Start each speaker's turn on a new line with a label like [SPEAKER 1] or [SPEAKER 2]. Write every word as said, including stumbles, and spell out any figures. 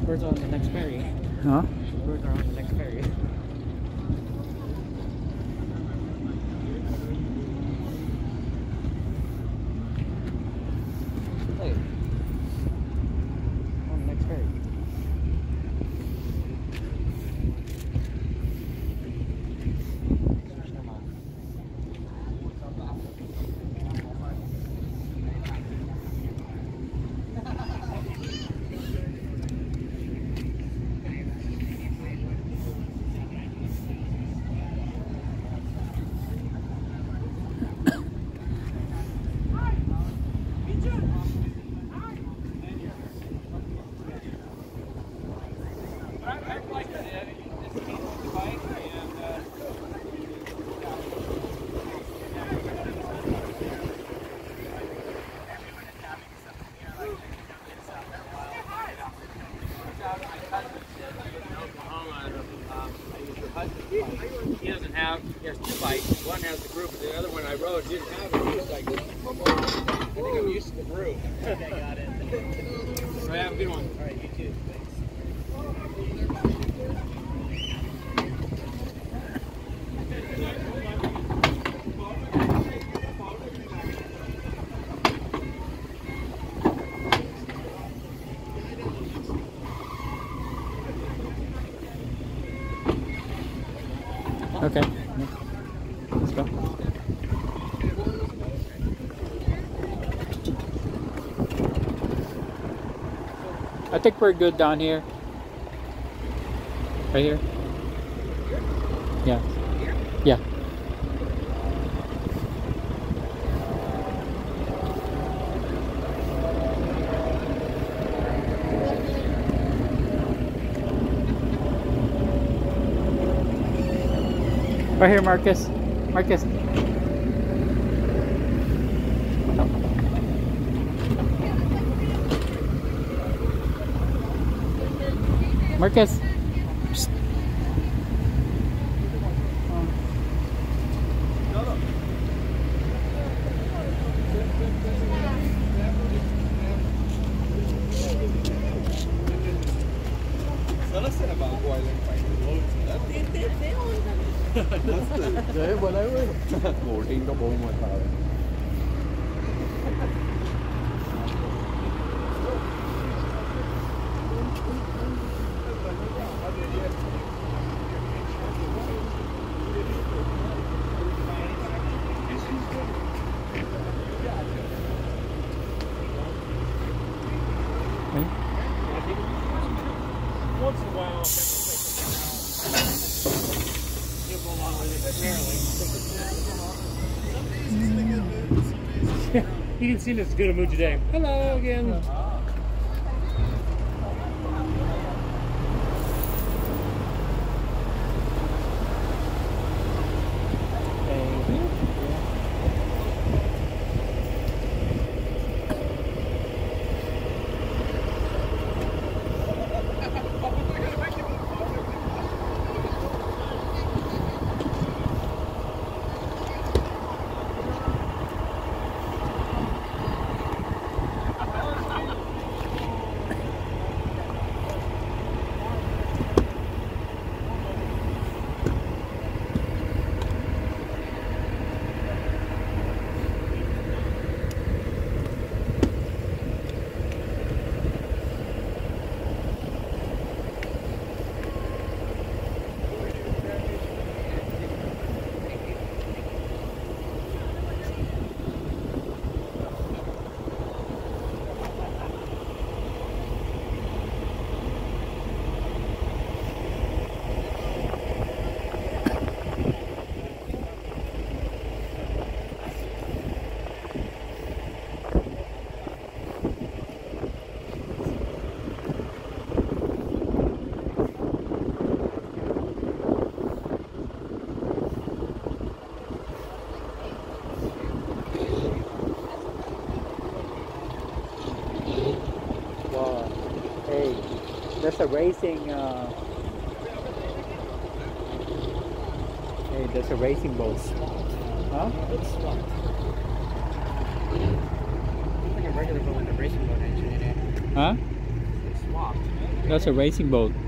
[SPEAKER 1] Birds are on the next ferry.
[SPEAKER 2] Huh?
[SPEAKER 1] Birds are on the next ferry. Hey. On the next ferry.
[SPEAKER 3] He doesn't have, he has two bikes. One has the groove, but the other one I rode didn't have it. He was like, I think I'm used to the groove.
[SPEAKER 1] Okay, got it.
[SPEAKER 3] So have a good one.
[SPEAKER 1] All right, you too. Thanks.
[SPEAKER 2] Okay. Let's go. I think we're good down here. Right here? Yeah. Yeah. Right here, Marcus. Marcus. Marcus. Psst.
[SPEAKER 4] That's the day when I was floating the boat my car.
[SPEAKER 3] Once in a while, he didn't seem as good a mood today. Hello again.
[SPEAKER 2] There's a racing, uh, hey, there's a racing boat. Huh?
[SPEAKER 1] It's swapped. It's like a regular boat with a racing boat engine in it.
[SPEAKER 2] Huh?
[SPEAKER 1] It's swapped.
[SPEAKER 2] That's a racing boat.